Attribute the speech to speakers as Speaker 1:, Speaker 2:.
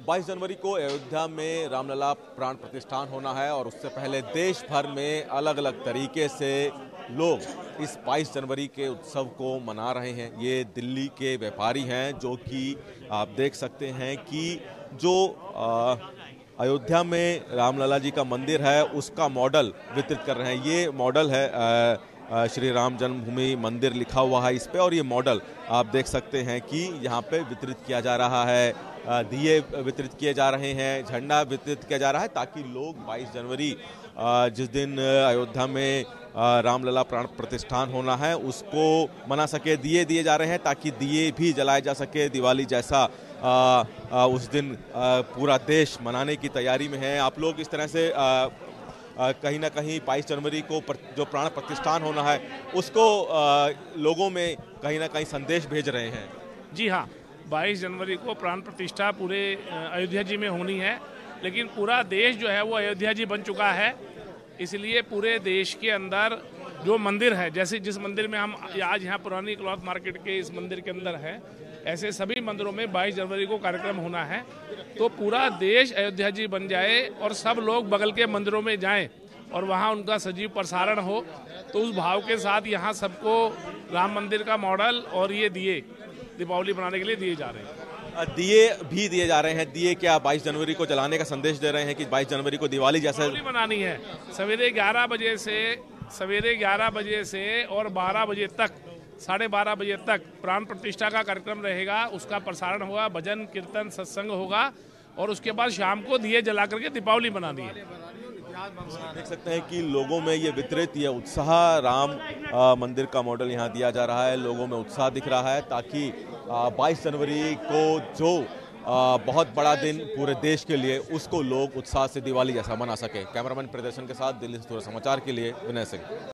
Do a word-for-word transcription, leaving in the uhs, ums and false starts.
Speaker 1: बाईस जनवरी को अयोध्या में रामलला प्राण प्रतिष्ठान होना है और उससे पहले देश भर में अलग अलग तरीके से लोग इस बाईस जनवरी के उत्सव को मना रहे हैं। ये दिल्ली के व्यापारी हैं जो कि आप देख सकते हैं कि जो आ, अयोध्या में रामलला जी का मंदिर है उसका मॉडल वितरित कर रहे हैं। ये मॉडल है आ, श्री राम जन्मभूमि मंदिर लिखा हुआ है इस पे और ये मॉडल आप देख सकते हैं कि यहाँ पे वितरित किया जा रहा है। दिए वितरित किए जा रहे हैं, झंडा वितरित किया जा रहा है ताकि लोग बाईस जनवरी जिस दिन अयोध्या में रामलला प्राण प्रतिष्ठान होना है उसको मना सके। दिए दिए जा रहे हैं ताकि दिए भी जलाए जा सके। दिवाली जैसा आ, आ, उस दिन आ, पूरा देश मनाने की तैयारी में है। आप लोग इस तरह से आ, आ, कहीं ना कहीं बाईस जनवरी को जो प्राण प्रतिष्ठान होना है उसको आ, लोगों में कहीं ना कहीं संदेश भेज रहे हैं।
Speaker 2: जी हाँ, बाईस जनवरी को प्राण प्रतिष्ठा पूरे अयोध्या जी में होनी है, लेकिन पूरा देश जो है वो अयोध्या जी बन चुका है। इसलिए पूरे देश के अंदर जो मंदिर है, जैसे जिस मंदिर में हम आज यहाँ पुरानी क्लॉथ मार्केट के इस मंदिर के अंदर है, ऐसे सभी मंदिरों में बाईस जनवरी को कार्यक्रम होना है। तो पूरा देश अयोध्या जी बन जाए और सब लोग बगल के मंदिरों में जाएं और वहाँ उनका सजीव प्रसारण हो, तो उस भाव के साथ यहाँ सबको राम मंदिर का मॉडल और ये दिए दीपावली बनाने के लिए दिए जा रहे हैं।
Speaker 1: दिए भी दिए जा रहे हैं। दिए क्या बाईस जनवरी को जलाने का संदेश दे रहे हैं कि बाईस जनवरी को दिवाली जैसे
Speaker 2: बनानी है। सवेरे ग्यारह बजे से सवेरे ग्यारह बजे से और बारह बजे तक, साढ़े बारह बजे तक प्राण प्रतिष्ठा का कार्यक्रम रहेगा। उसका प्रसारण होगा, भजन कीर्तन सत्संग होगा और उसके बाद शाम को दिए जला करके दीपावली बनानी है।
Speaker 1: देख सकते हैं कि लोगों में ये वितरित ये उत्साह, राम आ, मंदिर का मॉडल यहाँ दिया जा रहा है। लोगों में उत्साह दिख रहा है ताकि बाईस जनवरी को जो आ, बहुत बड़ा दिन पूरे देश के लिए, उसको लोग उत्साह से दिवाली जैसा मना सके। कैमरामैन प्रदर्शन के साथ दिल्ली से समाचार के लिए विनय सिंह।